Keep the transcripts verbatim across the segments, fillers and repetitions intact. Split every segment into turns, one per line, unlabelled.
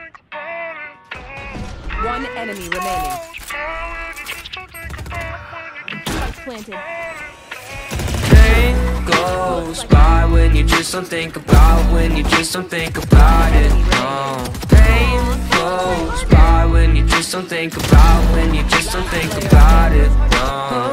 One enemy remaining. Spike planted.
Pain goes by when you just don't think about, when you just don't think about it. No. Pain goes by when you just don't think about, when you just don't think about it. No.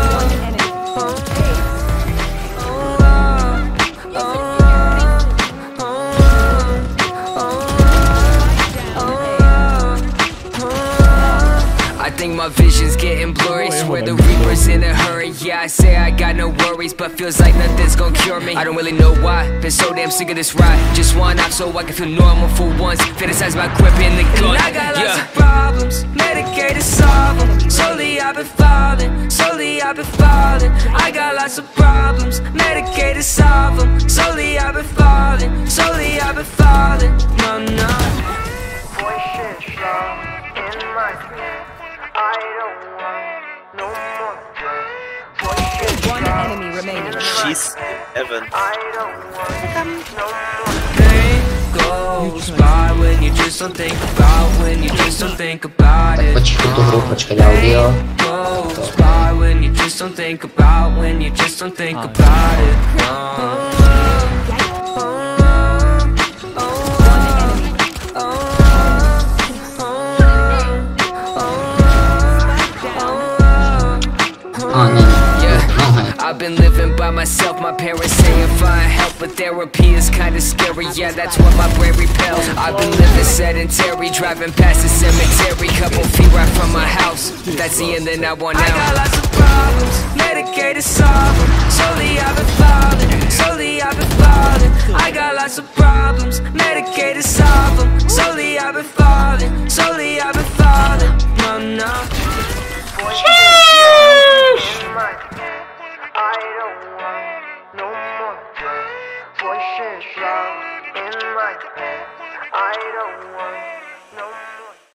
I think my vision's getting blurry. Swear the reaper's in a hurry. Yeah, I say I got no worries, but feels like nothing's gonna cure me. I don't really know why, been so damn sick of this ride. Just one off so I can feel normal for once. Fantasize my grip in the gun. And I got lots yeah. of problems, medicated, solve them. Slowly I've been falling, slowly I've been falling. I got lots of problems, medicated, solve them. Slowly I've been falling, slowly I've been falling. No, no.
Voices loud in my head. I don't want no more voices.
One enemy remaining.
She's Evan.
I don't want no more.
Pain goes by when you just don't think about, when you just don't think about it.
Почему группочка для аудио?
Goes by when you just don't think about, when you just don't think about it. I've been living by myself, my parents say I find help, but therapy is kinda scary, yeah, that's what my brain repels. I've been living sedentary, driving past the cemetery, couple feet right from my house, that's the end and I want out. I got lots of problems, medicated, solve them. Slowly I've been falling, slowly I've been falling. I got lots of problems, medicated, solve them. Slowly I've been falling, slowly I've been falling. No, no.
I don't want no more voices loud in my head. I don't want no more.